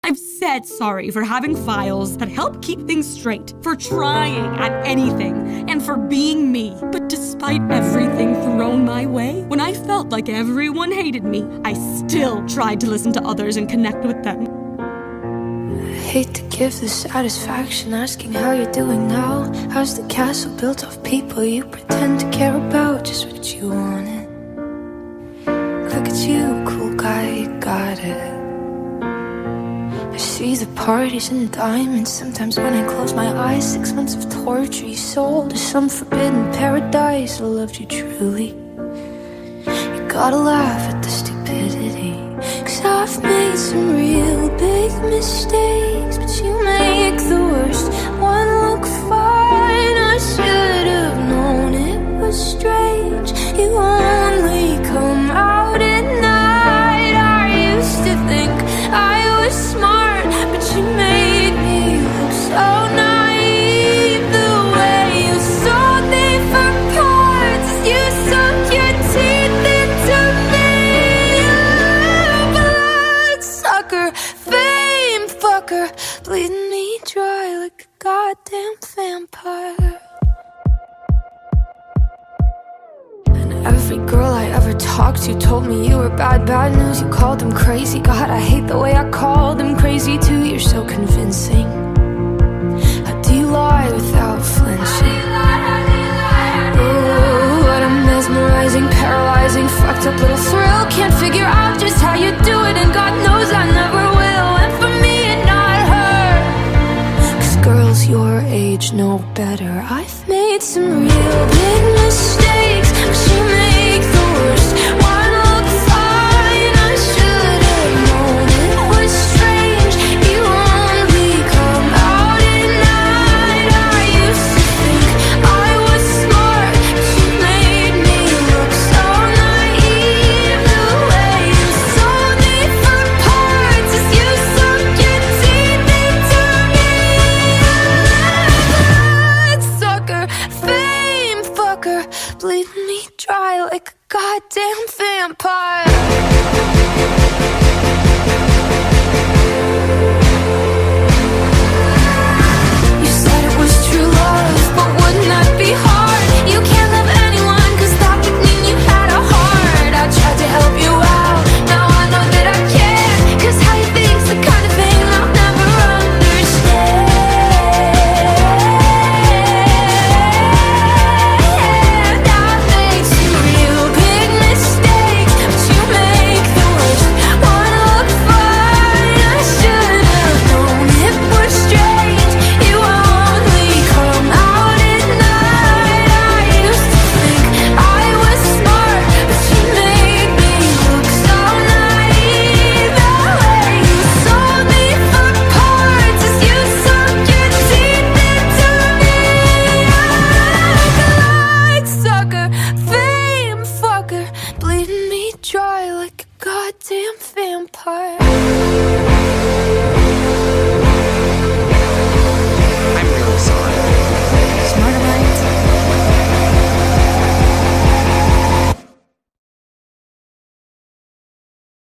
I've said sorry for having files that help keep things straight, for trying at anything, and for being me. But despite everything thrown my way, when I felt like everyone hated me, I still tried to listen to others and connect with them. I hate to give the satisfaction asking how you're doing now. How's the castle built of people you pretend to care about? Just what you wanted. Look at you, cool guy, you got it. I see the parties and diamonds. Sometimes when I close my eyes, 6 months of torture you sold to some forbidden paradise. I loved you truly. You gotta laugh at the stupidity, 'cause I've made some real big mistakes, but you make the worst one look fine. I should have known it was strange. You only come out at night. I used to think I was smart, but you made me look so naive. The way you sold me for parts, you sunk your teeth into me. Bloodsucker, fame fucker, bleeding me dry like a goddamn vampire. And every girl I ever talked to told me you were bad, bad news. You called them crazy. God, I hate the way I called them crazy too. You're so convincing. How do you lie without flinching? Ooh, what a mesmerizing, paralyzing, fucked up little thrill. Can't figure out just how you do it, and God knows I never will. And for me and not her, 'cause girls your age know better. I've made some real